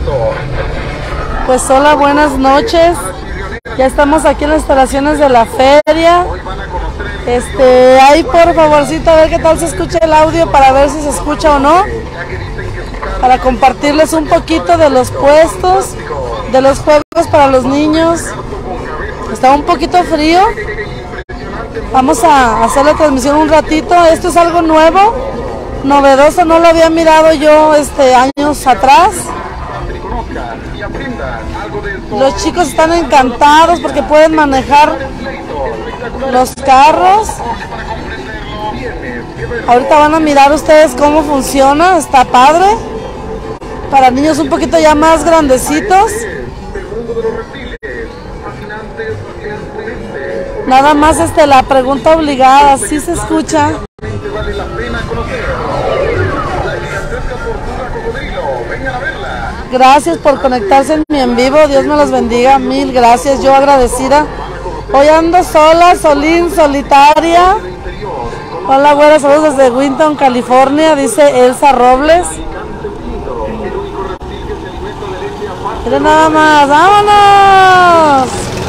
Pues hola, buenas noches. Ya estamos aquí en las instalaciones de la feria. Ahí por favorcito a ver qué tal se escucha el audio para ver si se escucha o no. Para compartirles un poquito de los puestos, de los juegos para los niños. Está un poquito frío. Vamos a hacer la transmisión un ratito. Esto es algo nuevo, novedoso, no lo había mirado yo años atrás. Los chicos están encantados porque pueden manejar los carros. Ahorita van a mirar ustedes cómo funciona, está padre. Para niños un poquito ya más grandecitos. Nada más la pregunta obligada, ¿sí se escucha? Gracias por conectarse en mi en vivo, Dios me los bendiga, mil gracias, yo agradecida. Hoy ando sola, solitaria. Hola, buenas, saludos desde Winton, California, dice Elsa Robles. Miren nada más, ¡vámonos!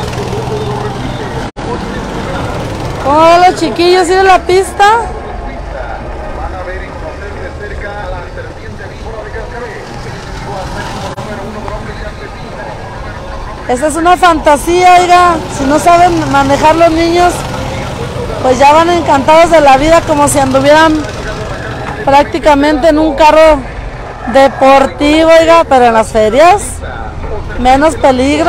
¿Cómo van los chiquillos? ¿Sigue la pista? Esta es una fantasía, oiga. Si no saben manejar los niños, pues ya van encantados de la vida como si anduvieran prácticamente en un carro deportivo, oiga, pero en las ferias menos peligro.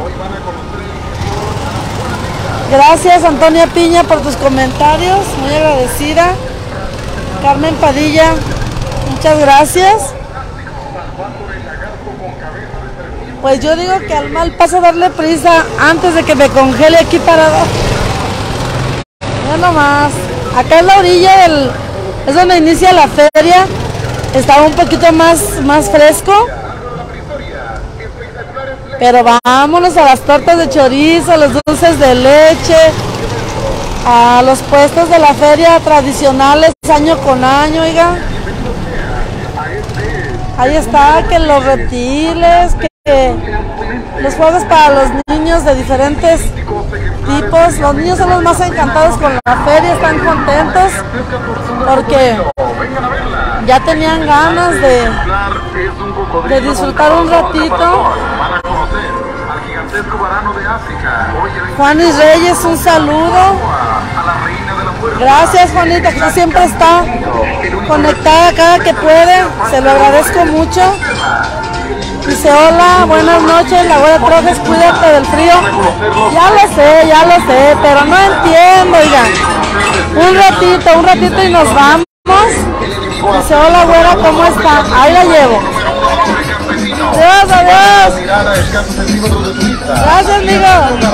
Gracias Antonia Piña por tus comentarios, muy agradecida. Carmen Padilla, muchas gracias. Pues yo digo que al mal paso darle prisa antes de que me congele aquí parado. Mira nomás, acá en la orilla es donde inicia la feria. Estaba un poquito más fresco. Pero vámonos a las tortas de chorizo, a los dulces de leche, a los puestos de la feria tradicionales año con año, oiga. Ahí está, que los reptiles, que los juegos para los niños de diferentes tipos. Los niños son los más encantados con la feria, están contentos porque ya tenían ganas de disfrutar un ratito. Juanis Reyes, un saludo. Gracias Juanita, que siempre está conectada cada que puede, se lo agradezco mucho. Dice hola, buenas noches, la abuela Trojes, cuídate del frío. Ya lo sé, pero no entiendo, oigan. Un ratito y nos vamos. Dice hola abuela, ¿cómo está? Ahí la llevo. Adiós. Gracias, amigo.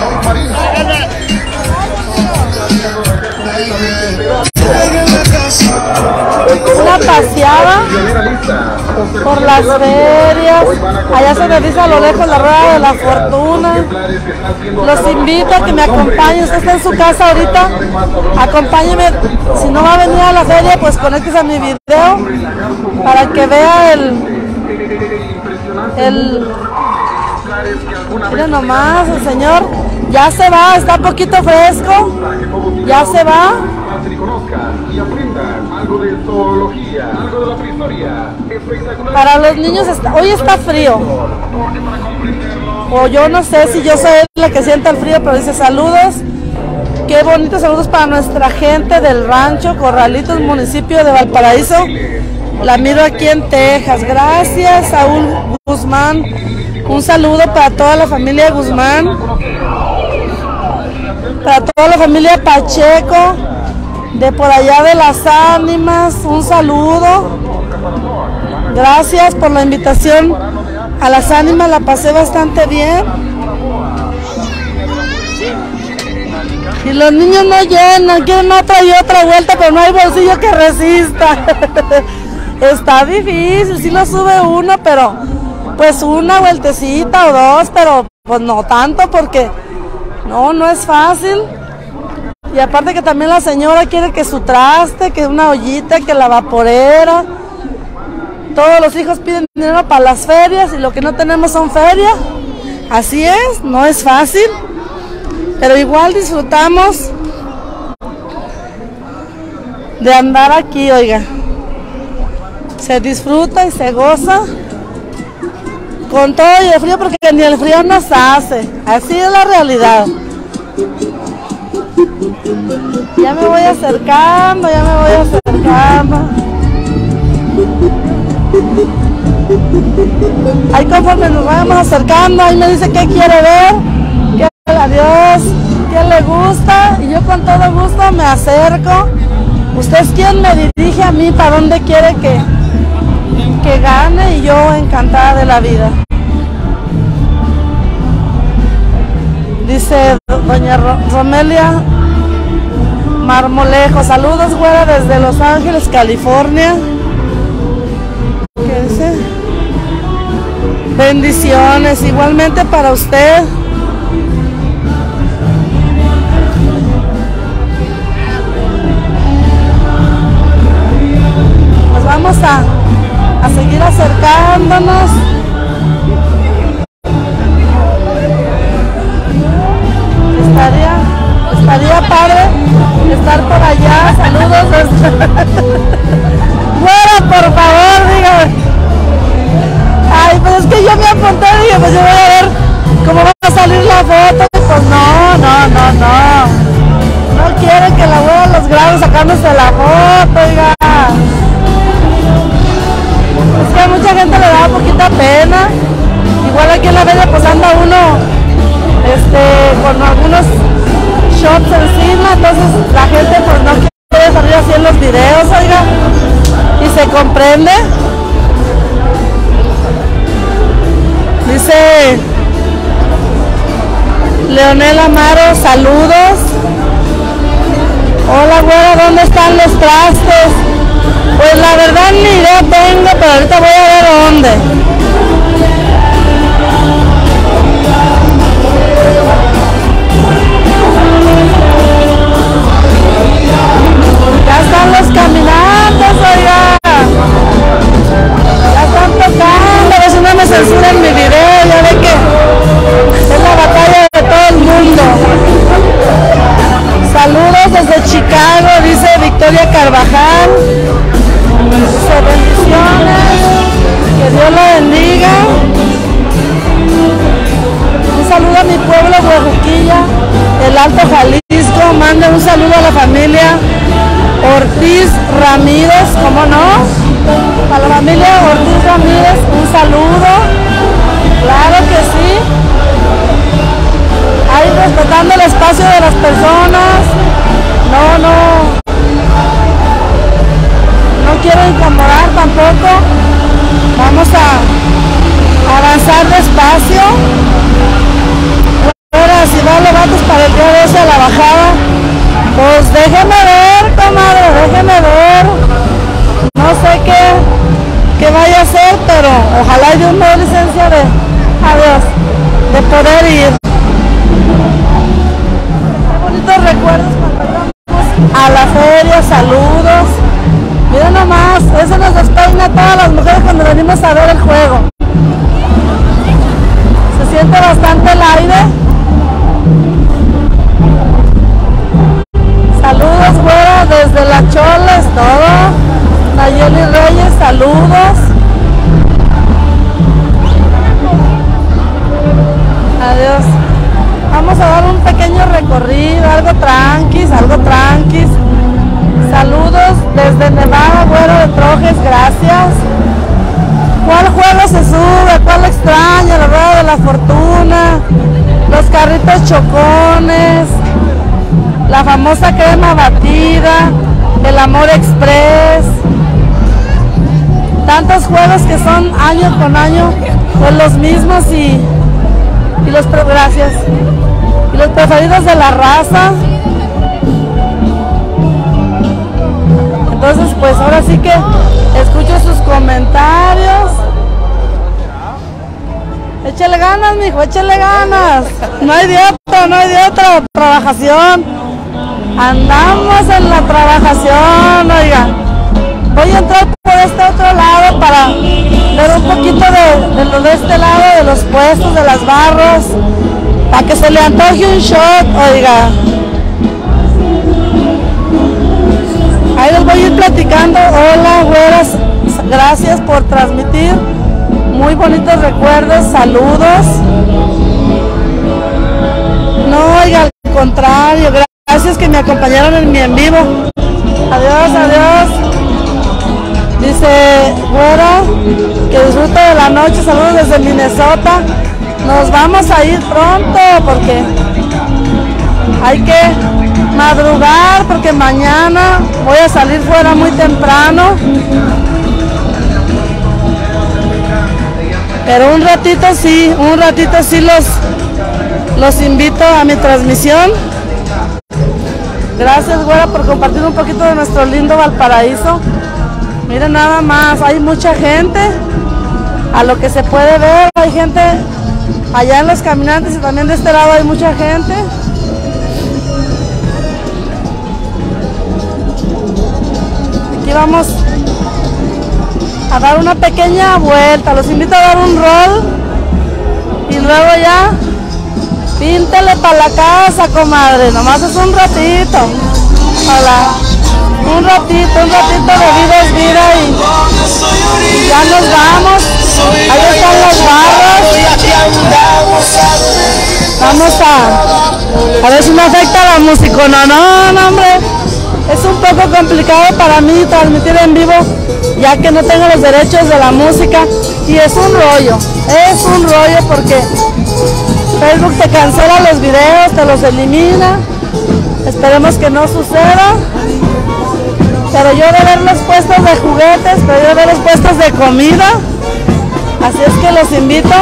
Una paseada por las ferias. Allá se revisa a lo lejos la rueda de la fortuna. Los invito a que me acompañen. Usted está en su casa ahorita, acompáñeme. Si no va a venir a la feria, pues conéctese a mi video para que vea miren nomás, el señor ya se va, está un poquito fresco, ya se va. Para los niños hoy está frío, o yo no sé si yo soy la que sienta el frío, pero dice saludos, qué bonitos saludos para nuestra gente del rancho Corralitos, municipio de Valparaíso. La miro aquí en Texas. Gracias, Saúl Guzmán. Un saludo para toda la familia Guzmán, para toda la familia Pacheco, de por allá de Las Ánimas. Un saludo. Gracias por la invitación a Las Ánimas, la pasé bastante bien. Y los niños no llenan, quieren otra y otra vuelta, pero no hay bolsillo que resista. Está difícil, sí lo sube uno, pero pues una vueltecita o dos, pero pues no tanto porque no es fácil. Y aparte que también la señora quiere que su traste, que una ollita, que la vaporera. Todos los hijos piden dinero para las ferias y lo que no tenemos son ferias. Así es, no es fácil, pero igual disfrutamos de andar aquí, oiga. Se disfruta y se goza con todo y el frío, porque ni el frío nos hace. Así es la realidad. Ya me voy acercando, ya me voy acercando. Ahí conforme nos vamos acercando, ahí me dice qué quiere ver, qué adiós, qué le gusta, y yo con todo gusto me acerco. Usted es quien me dirige a mí para dónde quiere que gane, y yo encantada de la vida. Dice doña Romelia Marmolejo, saludos güera desde Los Ángeles, California. ¿Qué dice? Bendiciones, igualmente para usted. Pues vamos a seguir acercándonos. Estaría padre estar por allá. Saludos desde... Bueno, por favor, dígame. Ay, pues es que yo me apunté y dije, pues yo voy a ver cómo va a salir la foto. Y pues no. No quieren que la abuela los grabe sacándose la foto, oiga. Es que a mucha gente le da poquita pena. Igual aquí en la feria pues anda uno con algunos shots encima, entonces la gente pues no quiere salir así en los videos, oiga, y se comprende. Dice Leonel Amaro, saludos. Hola güera, ¿dónde están los trastes? Pues la verdad ni idea tengo, pero ahorita voy a ver dónde. Ya están los caminantes, oiga. Ya están tocando, a ver si no me censuran mi video, ya ve que es la batalla de todo el mundo. Saludos desde Chicago, dice Victoria Carvajal. Dice bendiciones, que Dios la bendiga. Un saludo a mi pueblo, Huejuquilla, el Alto Jalisco. Manda un saludo a la familia Ortiz Ramírez, ¿cómo no? A la familia Ortiz Ramírez, un saludo. Claro que sí. Ahí respetando el espacio de las personas. No quiero incomodar tampoco. Vamos a avanzar despacio. Ahora, si va levantes para el día de hoy a la bajada, pues déjeme ver, comadre, déjeme ver. No sé qué vaya a hacer, pero ojalá yo me dé licencia de poder ir. Qué bonitos recuerdos cuando íbamos a la feria, saludos. Miren nomás, eso nos despeina a todas las mujeres cuando venimos a ver el juego. Se siente bastante el aire. Saludos, güera, desde La Choles, todo. Nayeli Reyes, saludos. Adiós. Vamos a dar un pequeño recorrido, algo tranquis. Saludos desde Nevada, güero de Trojes, gracias. ¿Cuál juego se sube? ¿Cuál extraña? La rueda de la fortuna, los carritos chocones, la famosa crema batida, el amor express. Tantos juegos que son año con año pues los mismos y los gracias. Y los preferidos de la raza. Entonces pues ahora sí que escucho sus comentarios. Échale ganas, mijo, échale ganas. No hay de otra trabajación. Andamos en la trabajación, oiga. Voy a entrar por este otro lado para ver un poquito de lo de este lado, de los puestos, de las barras, para que se le antoje un shot, oiga. Ahí les voy a ir platicando. Hola, güeras, gracias por transmitir. Muy bonitos recuerdos, saludos. No, oiga, al contrario, gracias que me acompañaron en mi en vivo. Adiós, adiós. Dice, güera, que disfrute de la noche, saludos desde Minnesota. Nos vamos a ir pronto porque hay que madrugar porque mañana voy a salir fuera muy temprano. Pero un ratito sí los invito a mi transmisión. Gracias, güera, por compartir un poquito de nuestro lindo Valparaíso. Miren nada más, hay mucha gente, a lo que se puede ver, hay gente allá en los caminantes y también de este lado hay mucha gente. Aquí vamos a dar una pequeña vuelta, los invito a dar un rol y luego ya píntele para la casa, comadre, nomás es un ratito. Hola. Un ratito de vida es vida y ya nos vamos. Ahí están las barras. Vamos a ver si me afecta la música. No, hombre. Es un poco complicado para mí transmitir en vivo, ya que no tengo los derechos de la música. Y es un rollo porque Facebook te cancela los videos, te los elimina. Esperemos que no suceda. Pero yo de ver los puestos de juguetes, pero yo de ver los puestos de comida. Así es que los invito.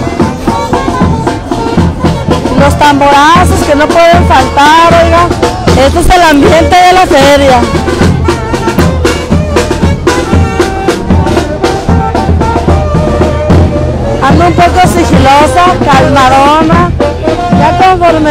Los tamborazos que no pueden faltar, oiga. Este es el ambiente de la feria. Ando un poco sigilosa, calmadona. Ya conforme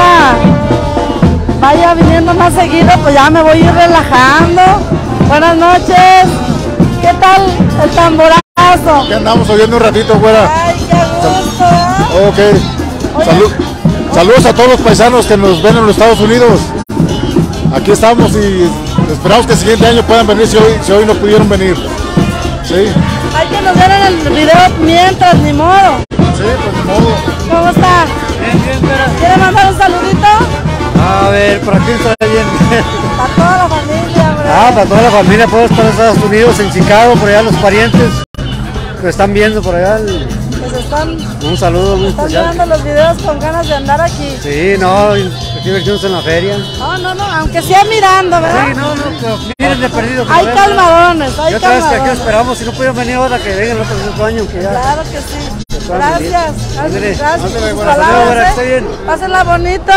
vaya viniendo más seguido, pues ya me voy a ir relajando. Buenas noches. ¿Qué tal el tamborazo? Aquí andamos oyendo un ratito, güera. Ay, qué gusto. Ok. Saludos a todos los paisanos que nos ven en los Estados Unidos. Aquí estamos y esperamos que el siguiente año puedan venir si hoy no pudieron venir. Sí. Hay que nos ver en el video mientras, ni modo. Sí, pues ni modo. ¿Cómo está? Bien, espera. ¿Quiere mandar un saludito? A ver, ¿para quién está bien? Para toda la familia, bro. Para toda la familia, pues, para Estados Unidos, en Chicago, por allá los parientes que están viendo por allá. Pues están Un saludo muy especial. mirando los videos con ganas de andar aquí. Sí, no, divertirnos en la feria. No, aunque sea mirando, ¿verdad? Sí, no, pero miren de perdido. Hay calmadones, hay Y otra vez que aquí calmadones. esperamos, si no pudieron venir ahora que vengan el otro año. Que ya. Claro que sí. puedan venir. Gracias Ándale, por ándale, sus buenas palabras, noches, que esté bien. Pásenla bonito.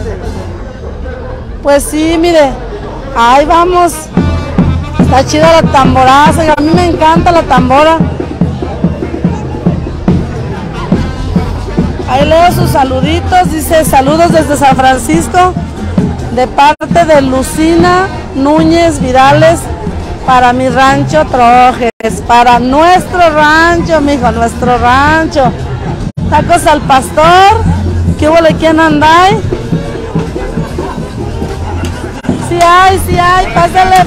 Pues sí, mire, ahí vamos. Está chida la tamboraza, a mí me encanta la tambora. Ahí leo sus saluditos, dice saludos desde San Francisco, de parte de Lucina Núñez Vidales, para mi rancho Trojes, para nuestro rancho, mijo, nuestro rancho. Tacos al pastor, ¿qué hubo le quién andáis? Sí hay, pásale.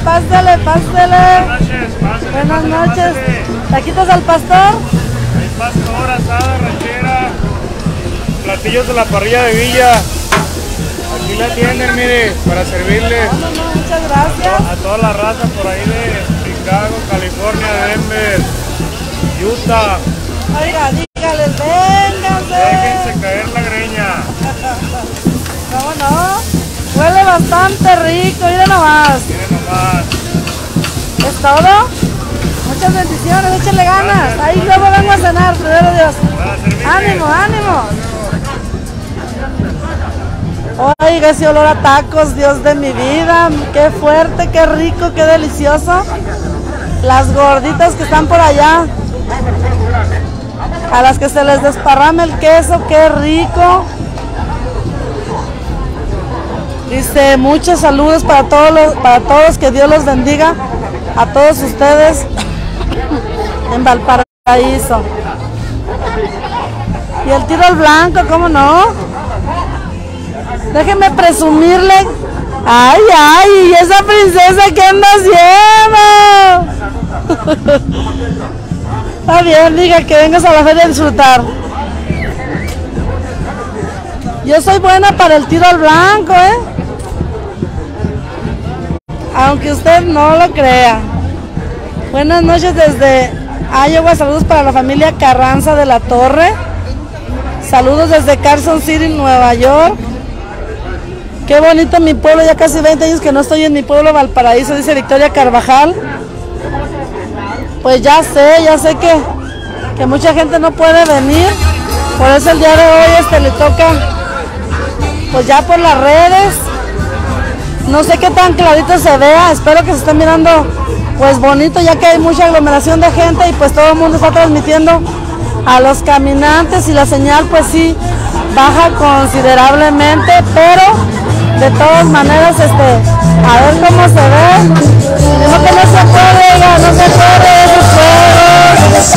Buenas noches. Taquitos al pastor. Hay pastor, asada, ranchera, platillos de la parrilla de Villa. Aquí la tienen, mire, para servirle No, muchas gracias. a toda la raza por ahí de Chicago, California, Denver, Utah. Oiga, dígales, vénganse. Déjense caer la greña. ¿Cómo no? Huele bastante rico, miren nomás. Miren nomás. ¿Es todo? Muchas bendiciones, échenle ganas. Ahí luego vengo a cenar, primero Dios. Para servirle. ¡Ánimo! Oiga, ese olor a tacos, Dios de mi vida. Qué fuerte, qué rico, qué delicioso. Las gorditas que están por allá, a las que se les desparrame el queso, qué rico. Dice, muchos saludos para todos, que Dios los bendiga. a todos ustedes en Valparaíso. Y el tiro al blanco, ¿cómo no? Déjenme presumirle. ¡Ay, ay! ¿Y esa princesa qué anda haciendo? Está bien, diga que vengas a la feria a disfrutar. Yo soy buena para el tiro al blanco, ¿eh? Aunque usted no lo crea. Buenas noches desde Iowa. Saludos para la familia Carranza de la Torre. Saludos desde Carson City, Nueva York. Qué bonito mi pueblo. Ya casi 20 años que no estoy en mi pueblo, Valparaíso, dice Victoria Carvajal. Pues ya sé que mucha gente no puede venir. Por eso el día de hoy le toca, pues ya por las redes. No sé qué tan clarito se vea. Espero que se esté mirando pues bonito, ya que hay mucha aglomeración de gente y pues todo el mundo está transmitiendo a los caminantes y la señal pues sí baja considerablemente, pero de todas maneras a ver cómo se ve. No que no se puede, no se puede, esos juegos.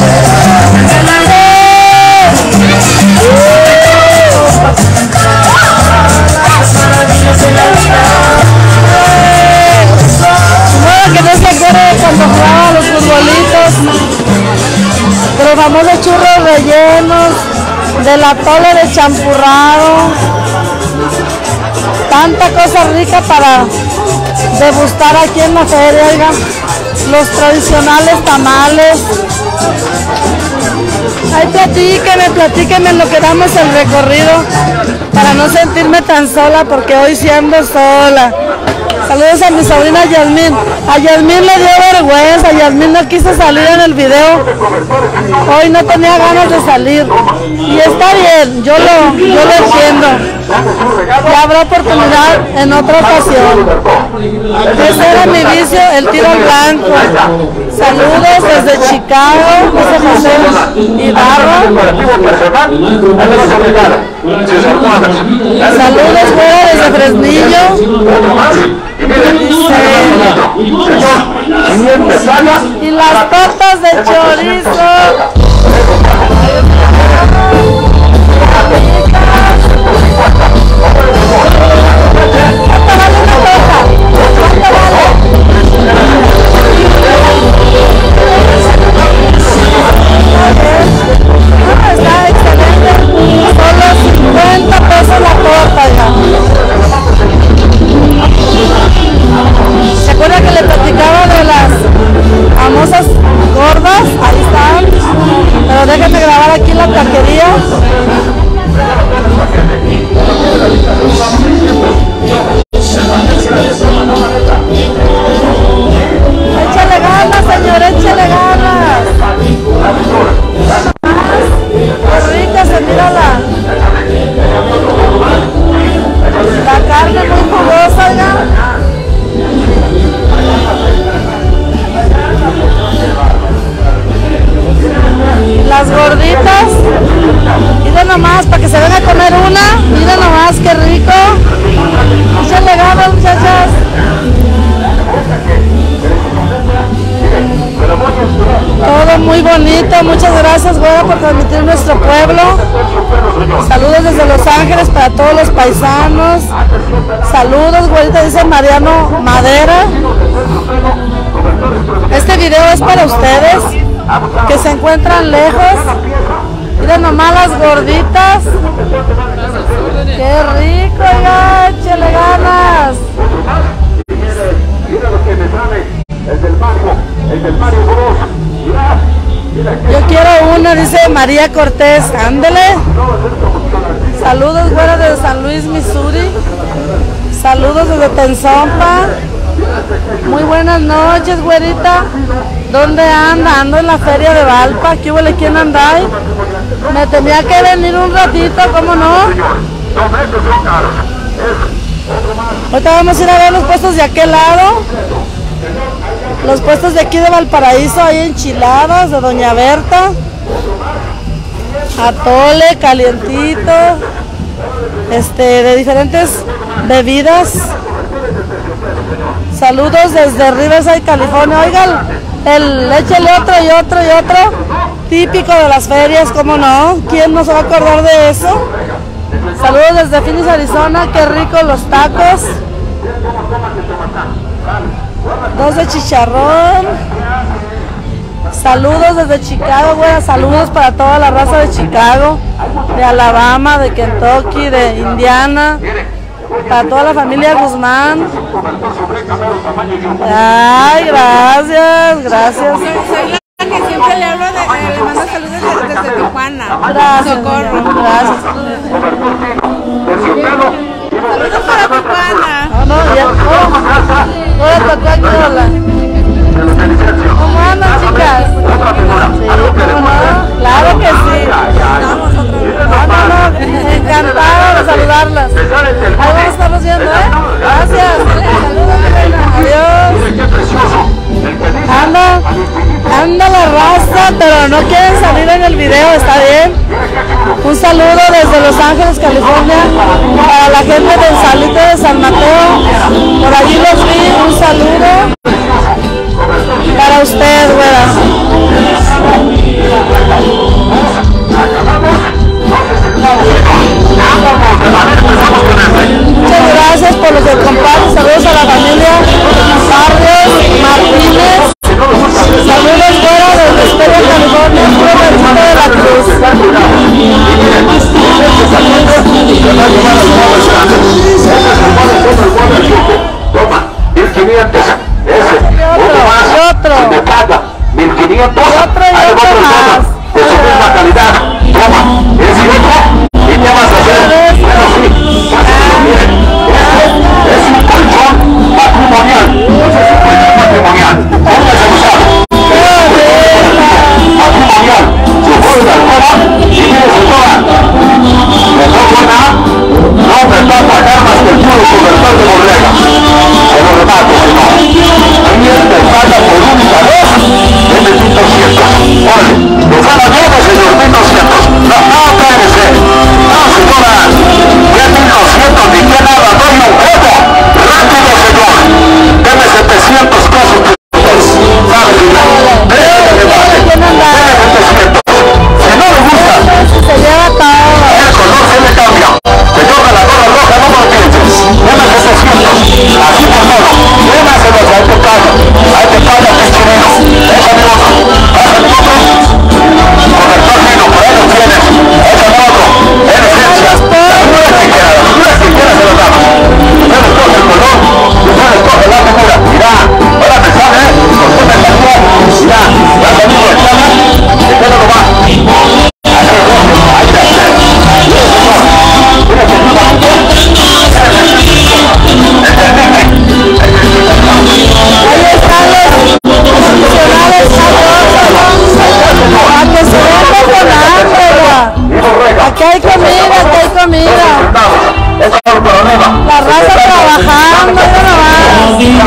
No, que no se acuerde cuando jugaban los futbolitos, de los famosos churros rellenos, del atole de champurrado, tanta cosa rica para degustar aquí en la feria, oigan, los tradicionales tamales. Ay, platíquenme en lo que damos el recorrido, para no sentirme tan sola, porque hoy sí ando sola. Saludos a mi sobrina Yasmín. A Yasmín le dio vergüenza, Yasmín no quiso salir en el video. Hoy no tenía ganas de salir. Y está bien, yo lo entiendo. Ya habrá oportunidad en otra ocasión. Ese era mi vicio, el tiro al blanco. Saludos desde Chicago, dice José Ibarra. Saludos fuera desde Fresnillo. Y las tortas de chorizo. ¿Cuánto vale una torta? ¿Cuánto vale? Está excelente. Solo 50 pesos la torta ya. ¿Se acuerda que le platicaba de las famosas gordas? Ahí están. Pero déjenme grabar aquí la taquería. Échale ganas, señor, échale ganas. Qué rica se mira la carne muy jugosa, ¿ya? Las gorditas, miren nomás, para que se venga a comer una, miren nomás qué rico. Échenle ganas, muchachas. Todo muy bonito, muchas gracias, güera, por transmitir nuestro pueblo. Saludos desde Los Ángeles para todos los paisanos. Saludos, güerita, dice Mariano Madera. Este video es para ustedes que se encuentran lejos. Miren nomás las gorditas. Qué rico, ya, échale ganas. Yo quiero una, dice María Cortés. Ándele. Saludos, güera, desde San Luis, Missouri. Saludos desde Tenzompa. Muy buenas noches, güerita. ¿Dónde anda? Ando en la feria de Valpa. ¿Qué huele? ¿Quién anda ahí? Me tenía que venir un ratito, ¿cómo no? Ahorita vamos a ir a ver los puestos de aquel lado. Los puestos de aquí de Valparaíso. Hay enchiladas de Doña Berta. Atole calientito. De diferentes bebidas. Saludos desde Riverside, California. Oigan, échale otro y otro y otro. Típico de las ferias, ¿cómo no? ¿Quién no se va a acordar de eso? Saludos desde Phoenix, Arizona. Qué ricos los tacos. 2 de chicharrón. Saludos desde Chicago, güey. Saludos para toda la raza de Chicago, de Alabama, de Kentucky, de Indiana. Para toda la familia Guzmán. Ay, gracias, gracias. Soy la que siempre le hablo, le mando saludos desde Tijuana. Gracias. Socorro. Gracias. Saludos para Tijuana. No, ya. Hola, tocó aquí, hola. ¿Cómo andan, chicas? Sí, ¿cómo no? Claro que sí. No, encantada de saludarlas. Ahí vamos a estarnos viendo, ¿eh? Gracias. Saludos, reina. Adiós. Anda la raza, pero no quieren salir en el video, ¿está bien? Un saludo desde Los Ángeles, California, para la gente del Salito de San Mateo. Por allí los vi, un saludo para usted, güeras. Muchas gracias por lo que comparten. Saludos a la familia Barrios Martínez. Saludos fuera desde Esperia, California, puro Ranchito de la Cruz. Toma, 1500. Y otro. 1500. Y otro más. De su misma calidad. Toma, ese otro. ¿Y qué vas a hacer? Bueno, sí. Miren, es un colchón matrimonial. No sé si es un colchón matrimonial. Póngase a usar. Matrimonial. Su fuerza alcoba y mire su toga. Mejor buena. No me va a pagar más que el puro cobertor de borrega. Se lo remato, señor. Alguien me paga por única vez. Deme 1200. Órale. Nos van a ver, señor, 1200. No, cállese. No, señora. ¿Qué 1200? Ni que nada. Doy un juego. Rápido, señor. Deme 700 pesos. ¿Sabe, señor? Deme 700. Si no le gusta, Se lleva todo. el color se le cambia. Señor de la gorra roja, no me lo pienses. Deme 700. Así por todo. Démaselos a este pago. A este pago que es chileno. Échame otro. Pásame otro. Corrector fino, por ahí lo tienes. Échame otro. En esencia. Las figuras que quieras se las damos. Usted escoge el color. Usted escoge la figura. Mirá. Ahora me sale. Usted me salió. Mirá. Ya salió el chama. ¿De qué no lo va? Ahí están los profesionales a que se vengan con hambre. Aquí hay comida, aquí hay comida. La raza trabajando, mira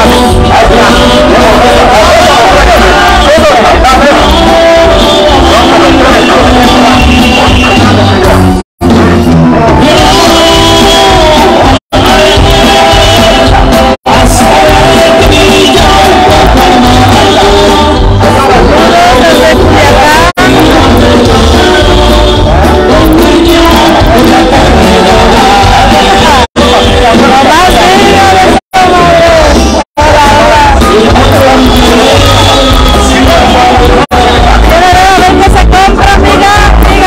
nomás.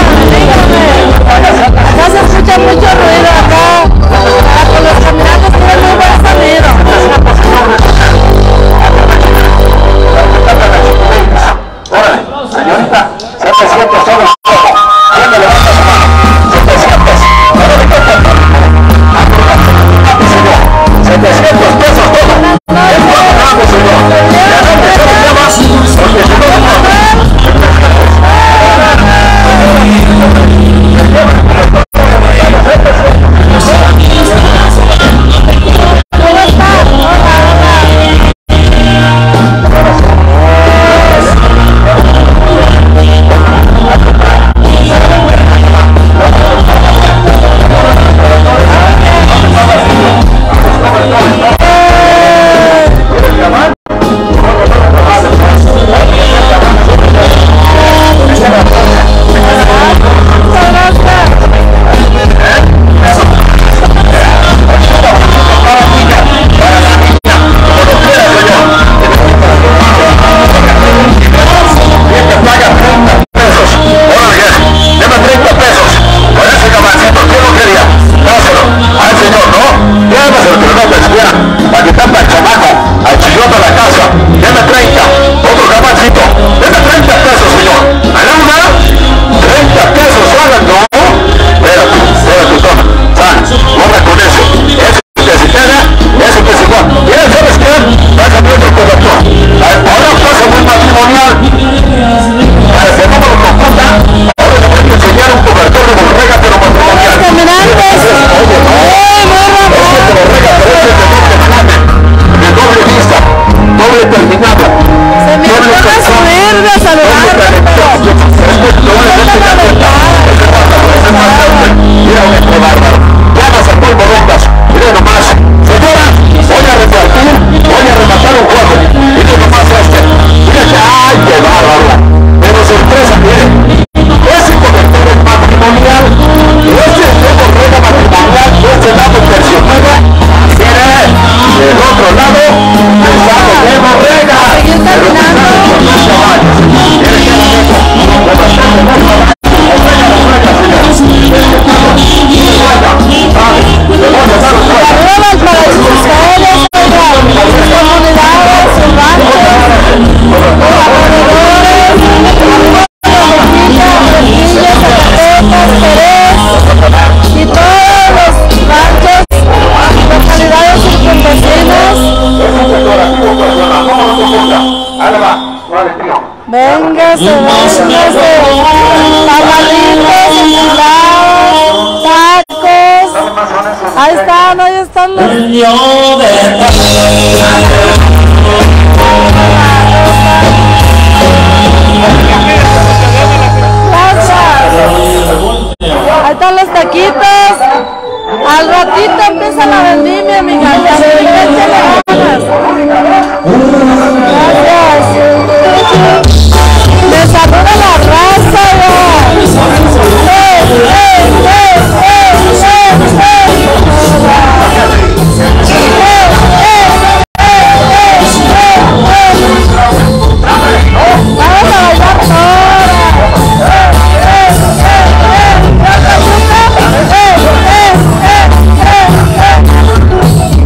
unas tamalitos, enchiladas, tacos. Ahí están los... Ahí están los taquitos. Al ratito empieza la vendimia, mija. Gracias. Me saluda la raza, vamos a bailar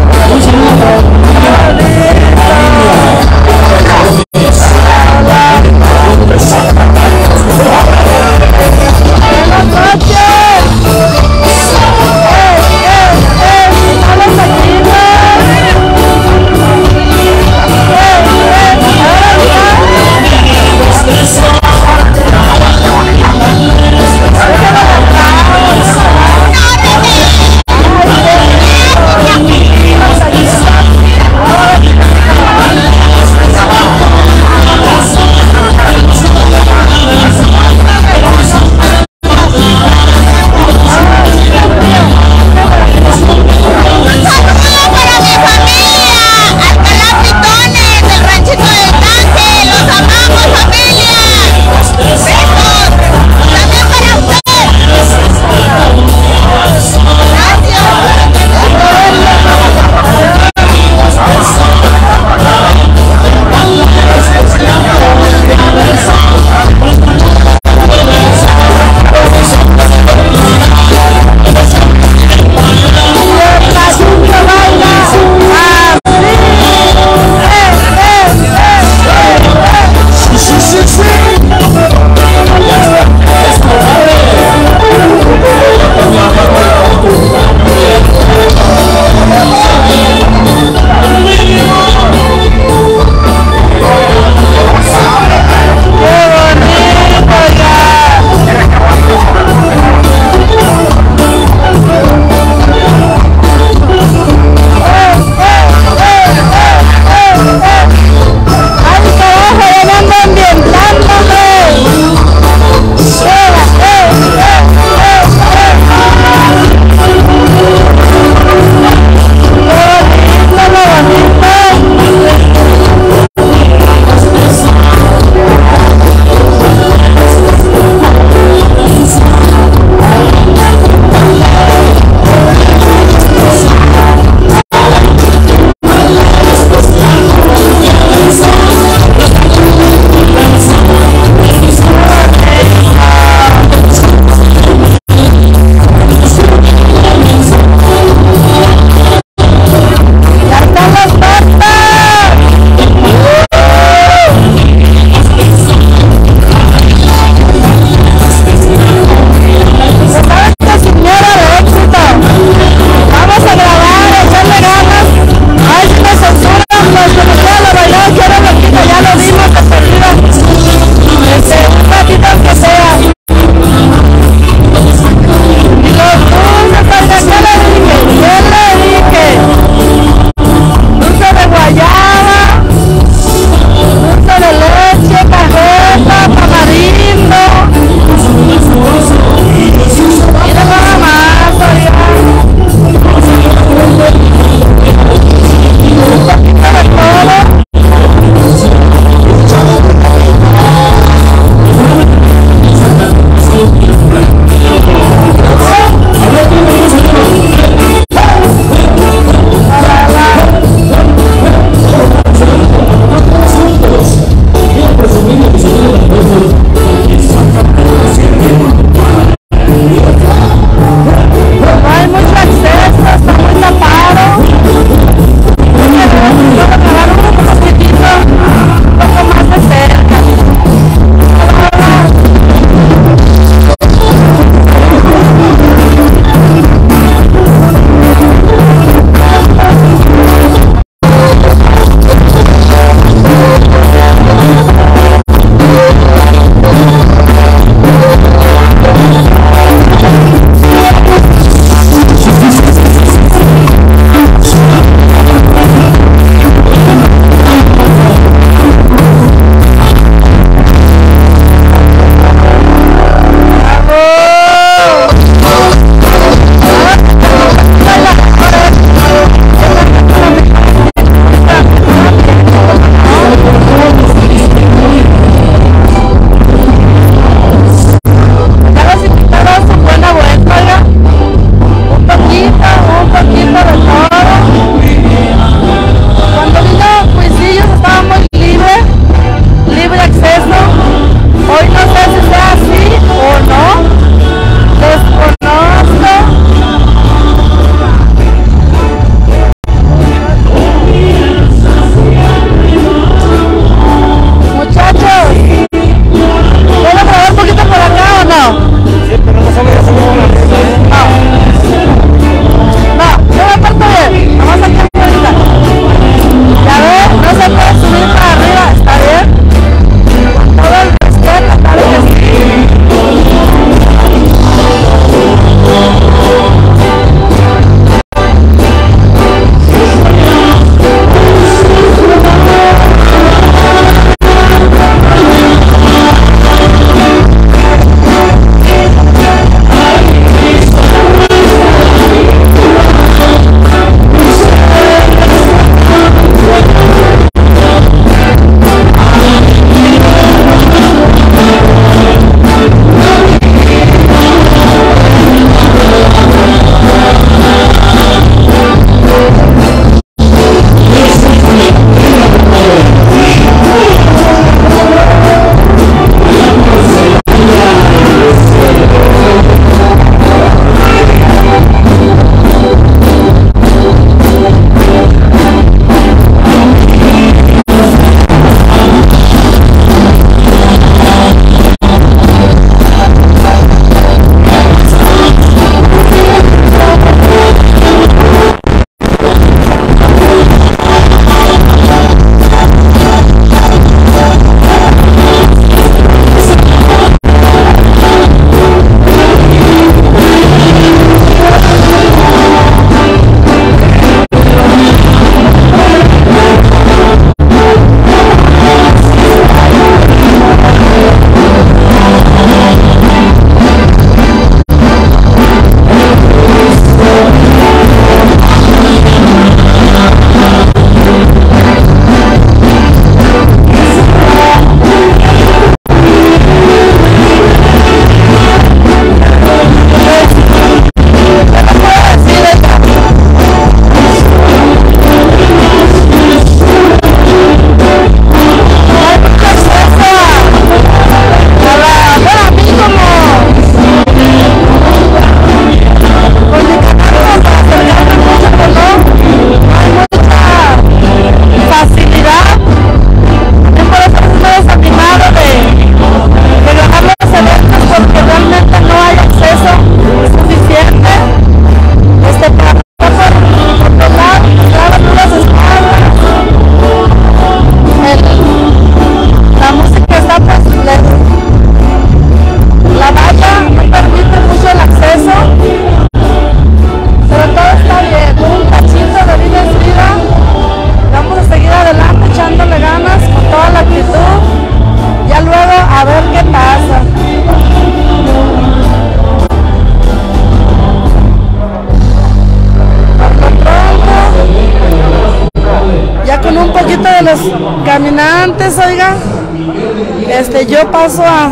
los caminantes, oiga, yo paso a...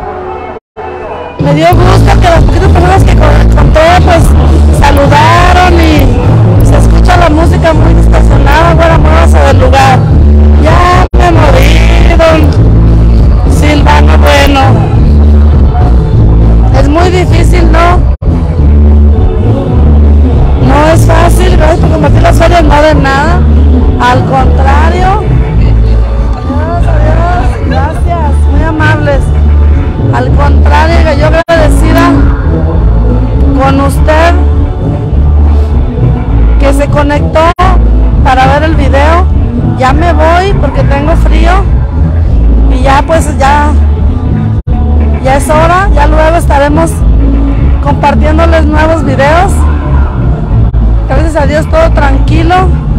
Me dio gusto que las poquitas personas que conté, pues, saludaron y se escucha la música muy distorsionada, güera, muévase del lugar. Ya me morí, don Silvano, bueno. Es muy difícil, ¿no? No es fácil, gracias por compartir las ferias, no de nada. Al contrario. Adiós, gracias, muy amables. Al contrario, yo agradecida con usted que se conectó para ver el video. Ya me voy porque tengo frío y ya pues ya es hora, ya luego estaremos compartiéndoles nuevos videos. Gracias a Dios todo tranquilo.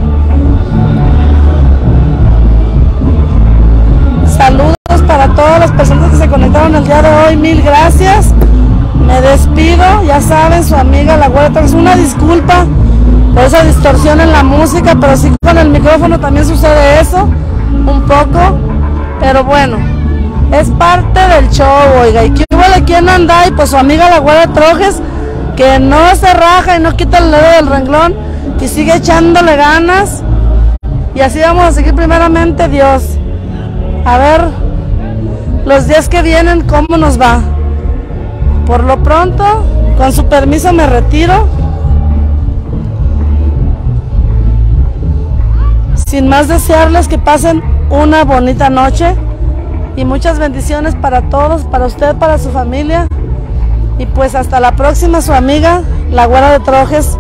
Saludos para todas las personas que se conectaron el día de hoy, mil gracias. Me despido, ya saben, su amiga La Güera Trojes. Una disculpa por esa distorsión en la música, pero sí con el micrófono también sucede eso, un poco, pero bueno, es parte del show, oiga. ¿Y quién anda? Y pues su amiga La Güera Trojes, que no se raja y no quita el dedo del renglón y sigue echándole ganas, y así vamos a seguir, primeramente Dios. A ver los días que vienen cómo nos va. Por lo pronto, con su permiso me retiro. Sin más, desearles que pasen una bonita noche y muchas bendiciones para todos, para usted, para su familia. Y pues hasta la próxima, su amiga La Güera de Trojes.